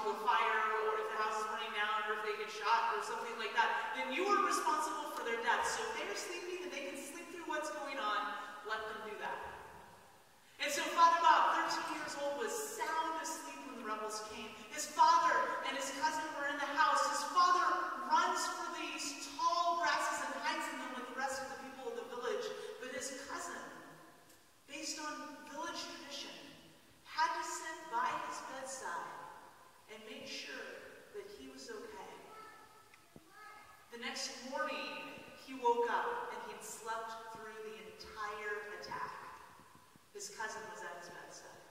into a fire, or if the house is burning down, or if they get shot, or something like that, then you are responsible for their death. So if they're sleeping and they can sleep through what's going on, let them do that. And so Father Bob, 13 years old, was sound asleep when the rebels came. His father and his cousin were in the house. His father runs for these tall grasses and hides in them with the rest of the people of the village. But his cousin, based on village tradition, had to sit by his bedside and make sure that he was okay. The next morning, he woke up and he'd slept through the entire attack. His cousin was at his bedside.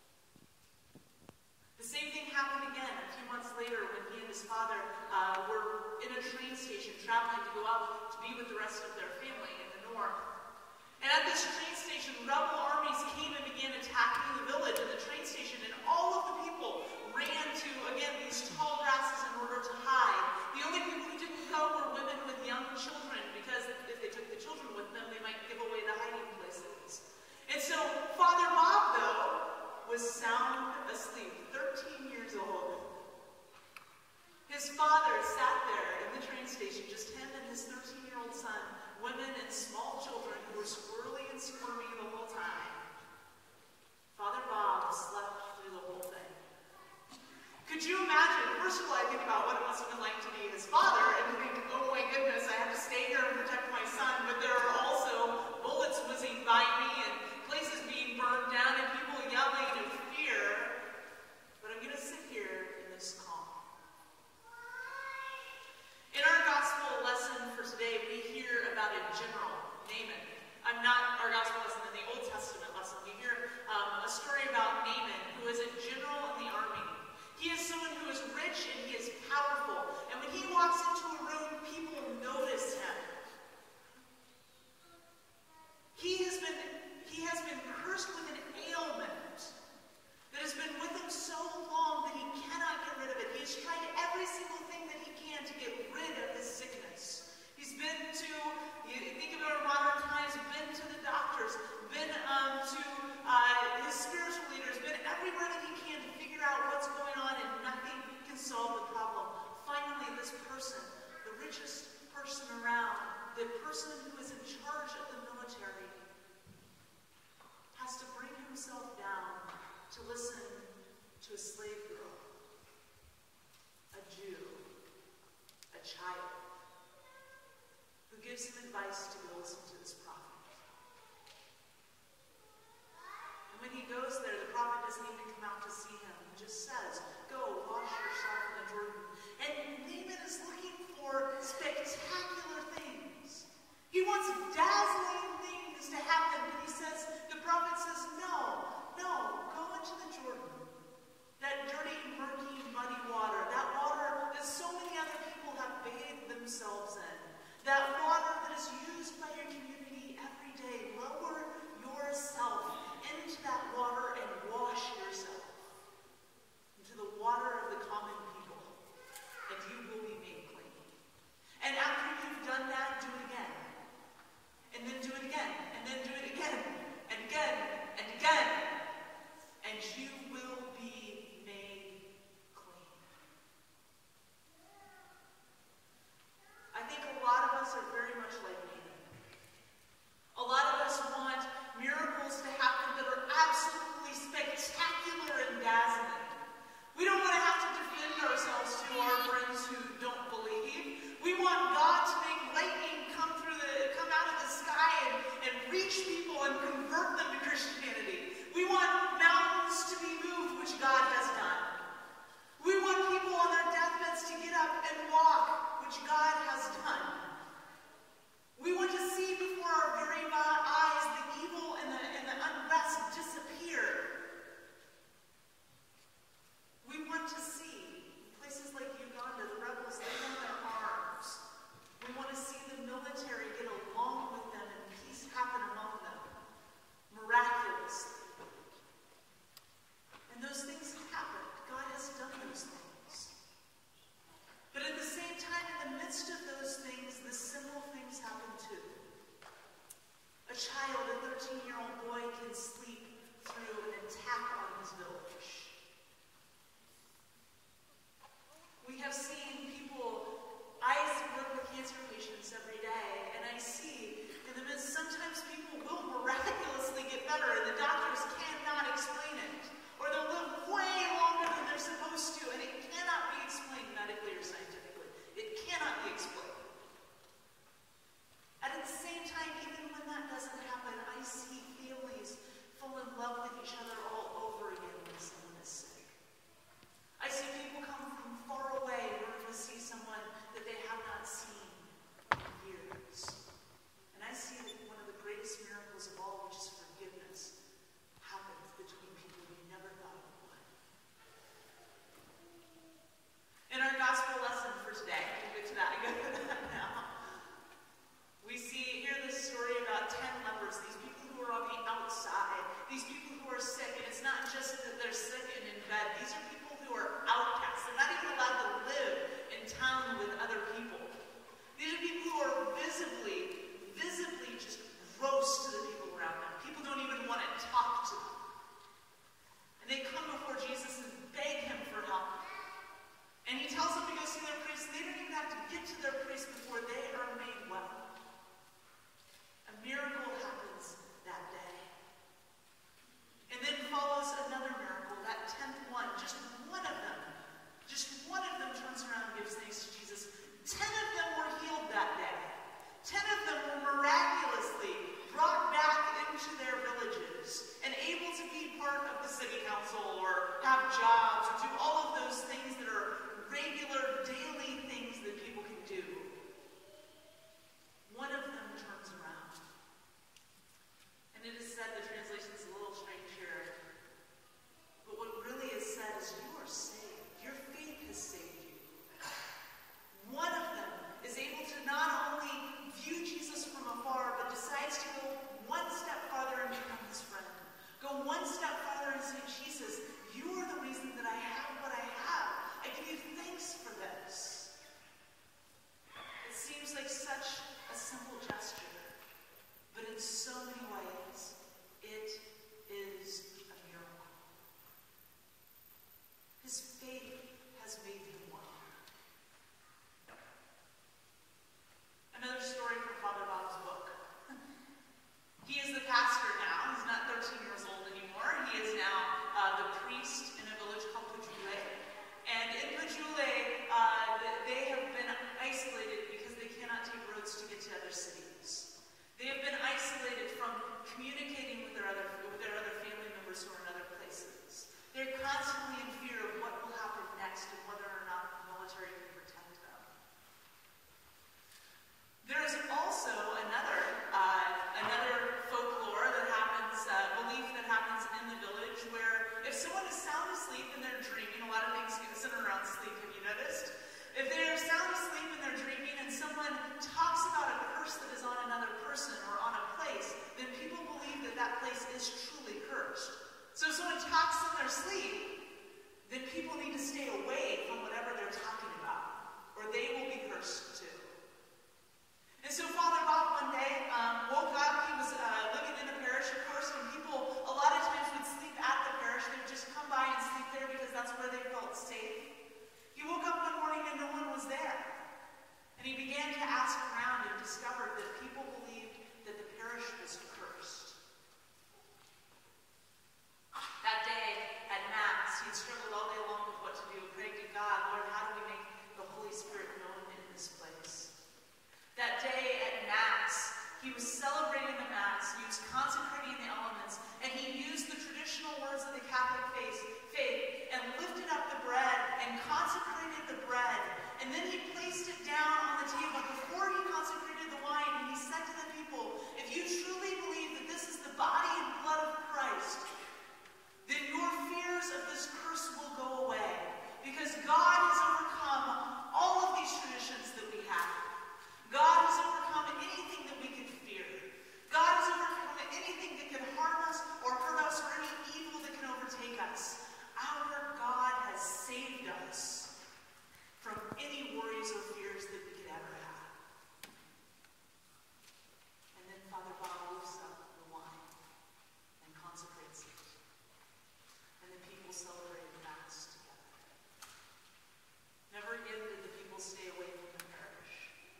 The same thing happened again a few months later when he and his father were in a train station traveling to go out to be with the rest of their family in the north. And at this train station, rebel armies came and began attacking the village and the train station, and all of the people ran to, again, these tall grasses in order to hide. The only people who didn't go were women with young children, because if they took the children with them, they might give away the hiding places. And so Father Bob, though, was sound asleep, 13 years old. His father sat there in the train station, just him and his 13-year-old son, women and small children who were squirrely and squirmy the whole time. Father Bob slept through the whole thing. Could you imagine? First of all, I think about what it must have been like to be his father and think, oh my goodness, I have to stay here and protect my son, but there are also bullets whizzing by me and places being burned down and people yelling in fear. But I'm going to sit here in this calm. In our gospel lesson for today, we hear about a general, Naaman. Our gospel lesson in the Old Testament lesson, we hear a story about Naaman, who is a general in the army. He is someone who is rich and he is powerful. And when he walks into a room, people notice him. He has made him one. Another story from Father Bob's book. He is the pastor now. He's not 13 years old anymore. He is now the priest in a village called Olathe. And in Olathe, they have been isolated because they cannot take roads to get to other cities. They have been isolated from communicating with their other family members who are in other places. They're constantly in fear of what will happen next and whether or not the military can protect them. There is also another folklore that happens, belief that happens in the village, where if someone is sound asleep and they're dreaming, a lot of things get centered around sleep, have you noticed? If they're sound asleep and they're dreaming and someone talks about a curse that is on another person or on a place, then people believe that that place is truly cursed. So if someone talks in their sleep, then people need to stay away from whatever they're talking about, or they will be cursed too. And so Father Bob one day woke up. He was living in a parish, of course, and people a lot of times would sleep at the parish. They would just come by and sleep there because that's where they felt safe. He woke up one morning and no one was there. And he began to ask around and discovered that people believed that the parish was cursed. That day at Mass, he had struggled all day long with what to do, praying to God, Lord, how do we make the Holy Spirit known in this place? That day at Mass, he was celebrating the Mass, he was consecrating the elements, and he used the traditional words of the Catholic faith and lifted up the bread and consecrated the bread. And then he placed it down on the table before he consecrated the wine, and he said to the people, if you truly believe that this is the body and blood of Christ, then your fears of this curse will go away, because God has overcome all of these traditions that we have. God has overcome anything that we could fear. God has overcome anything that could harm us or hurt us or any evil that can overtake us. Our God has saved us from any worries or fears that we could ever have. And then Father Bob lifts up the wine and consecrates it. And the people celebrate the Mass together. Never again did the people stay away from the parish.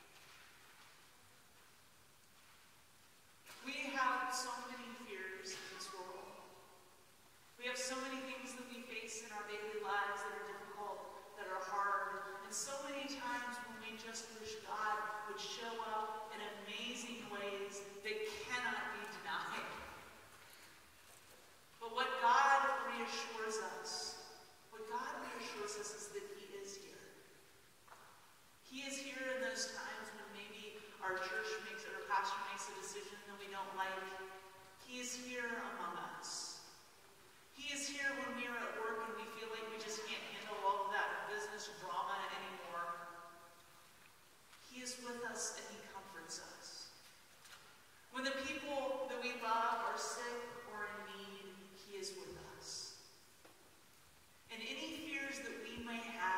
We have so many fears in this world. We have so many things that we face in our daily lives that are difficult, that are hard, and so many times when we just wish God would show up in amazing ways that cannot be denied. But what God reassures us is that He is here. He is here in those times when maybe our church makes or our pastor makes a decision that we don't like. He is here among us. He is here when we are at work and we feel like we just can't handle all of that business drama anymore. He is with us and He comforts us. When the people that we love are sick or in need, He is with us. And any fears that we may have